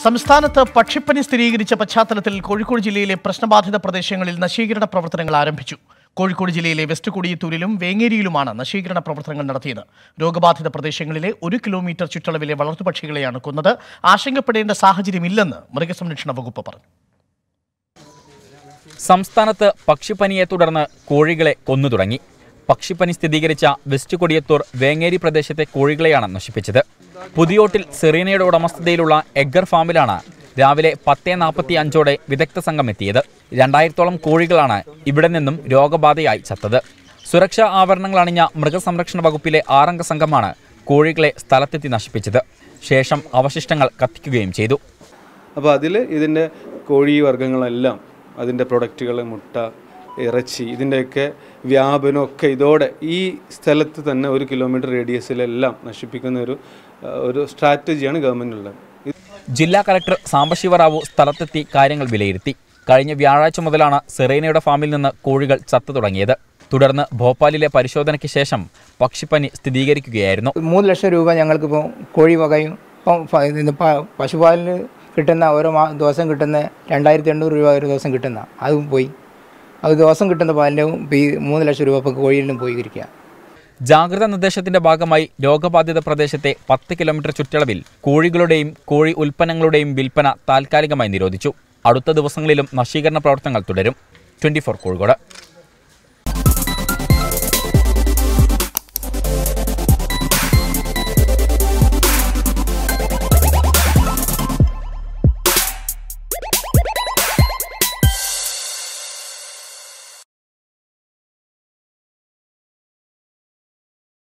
സംസ്ഥാനത്ത് പക്ഷിപ്പനി സ്ഥിരീകരിച്ച പശ്ചാത്തലത്തിൽ കോഴിക്കോട് ജില്ലയിലെ പ്രശ്നബാധിത പ്രദേശങ്ങളിൽ നശീകരണ പ്രവർത്തനങ്ങൾ ആരംഭിച്ചു. കോഴിക്കോട് ജില്ലയിലെ വെസ്റ്റ് കൊടിയത്തൂരിലും വേങ്ങേരിയിലുമാണ് നശീകരണ പ്രവർത്തനങ്ങൾ നടത്തിയത്. രോഗബാധിത പ്രദേശങ്ങളിലെ 1 കിലോമീറ്റർ ചുറ്റളവിലെ വളർത്തുപക്ഷികളെയാണ് കൊന്നത്. ആശങ്കപ്പെടേണ്ട സാഹചര്യമില്ലെന്ന് മൃഗസംരക്ഷണ വകുപ്പ് പറഞ്ഞു. സംസ്ഥാനത്ത് പക്ഷിപ്പനിയെ തുടർന്ന് കോഴികളെ കൊന്നു തുടങ്ങി. പക്ഷിപ്പനി സ്ഥിരീകരിച്ച വെസ്റ്റ് കൊടിയത്തൂർ വേങ്ങേരി പ്രദേശത്തെ കോഴികളെയാണ് നശിപ്പിച്ചത്. പുതിയോട്ടിൽ സെറീനയുടെ ഉടമസ്ഥതയിലുള്ള എഗ്ഗർ ഫാമിലാണ് രാവിലെ 10:45 വിദഗ്ധ സംഘം എത്തിയത്. 2000-ഓളം കോഴികളാണ് ഇവിടെ നിന്നും രോഗബാധയായി ചത്തത്. സുരക്ഷാ ആവരണങ്ങൾ അണിഞ്ഞ മൃഗസംരക്ഷണ വകുപ്പിലെ 6-അംഗ സംഘമാണ് കോഴികളെ സ്ഥലത്തെത്തി നശിപ്പിച്ചത്. ശേഷം അവശിഷ്ടങ്ങൾ കത്തിക്കുകയും ചെയ്തു. അപ്പോൾ അതിൽ ഇതിൻ്റെ കോഴി വർഗ്ഗങ്ങളെല്ലാം അതിൻ്റെ പ്രൊഡക്റ്റുകൾ, മുട്ട, ഇറച്ചി, ഇതിൻ്റെയൊക്കെ വ്യാപനമൊക്കെ ഇതോടെ ഈ സ്ഥലത്ത് തന്നെ 1 കിലോമീറ്റർ റേഡിയസിലെല്ലാം നശിപ്പിക്കുന്ന ഒരു സ്ട്രാറ്റജിയാണ് ഗവൺമെൻറ്റുള്ളത്. ജില്ലാ കളക്ടർ സാംബശിവറാവു സ്ഥലത്തെത്തി കാര്യങ്ങൾ വിലയിരുത്തി. കഴിഞ്ഞ വ്യാഴാഴ്ച മുതലാണ് സെറീനയുടെ ഫാമിൽ നിന്ന് കോഴികൾ ചത്തു തുടങ്ങിയത്. തുടർന്ന് ഭോപ്പാലിലെ പരിശോധനയ്ക്ക് ശേഷം പക്ഷിപ്പനി സ്ഥിരീകരിക്കുകയായിരുന്നു. 3 ലക്ഷം രൂപ ഞങ്ങൾക്കിപ്പോൾ കോഴി വകയും പശുപാലിന് കിട്ടുന്ന ഓരോ ദിവസം കിട്ടുന്ന 2800 രൂപ ഒരു ദിവസം കിട്ടുന്ന അതും പോയി. അത് ദിവസം കിട്ടുന്ന പാലിൻ്റെ 3 ലക്ഷം രൂപ ഇപ്പോൾ കോഴിയിലും പോയി ഇരിക്കുക. ജാഗ്രതാ നിർദ്ദേശത്തിന്റെ ഭാഗമായി രോഗബാധിത പ്രദേശത്തെ 10 കിലോമീറ്റർ ചുറ്റളവിൽ കോഴികളുടെയും കോഴി ഉൽപ്പന്നങ്ങളുടെയും വിൽപ്പന താൽക്കാലികമായി നിരോധിച്ചു. അടുത്ത ദിവസങ്ങളിലും നശീകരണ പ്രവർത്തനങ്ങൾ തുടരും. 24 കോഴിക്കോട്.